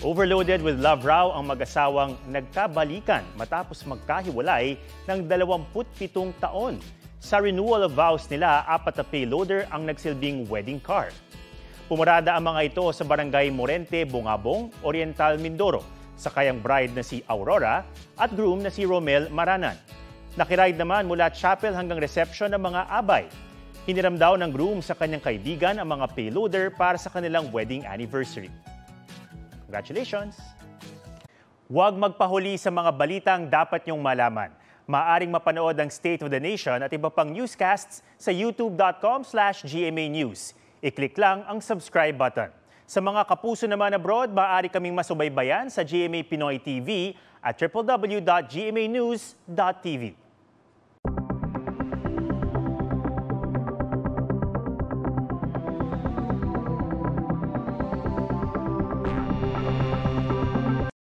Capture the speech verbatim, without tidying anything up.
Overloaded with love raw ang mag-asawang nagkabalikan matapos magkahiwalay ng dalawampu't pitong taon. Sa renewal of vows nila, apat na payloader ang nagsilbing wedding car. Pumarada ang mga ito sa barangay Morente, Bungabong, Oriental, Mindoro, sa kayang bride na si Aurora at groom na si Romel Maranan. Nakiride naman mula chapel hanggang reception ng mga abay. Hiniram daw ng groom sa kanyang kaibigan ang mga payloader para sa kanilang wedding anniversary. Congratulations! Huwag magpahuli sa mga balitang dapat niyong malaman. Maaring mapanood ang State of the Nation at iba pang newscasts sa youtube dot com slash G M A News. I-click lang ang subscribe button. Sa mga kapuso naman abroad, maaari kaming masubaybayan sa G M A Pinoy T V at w w w dot g m a news dot t v.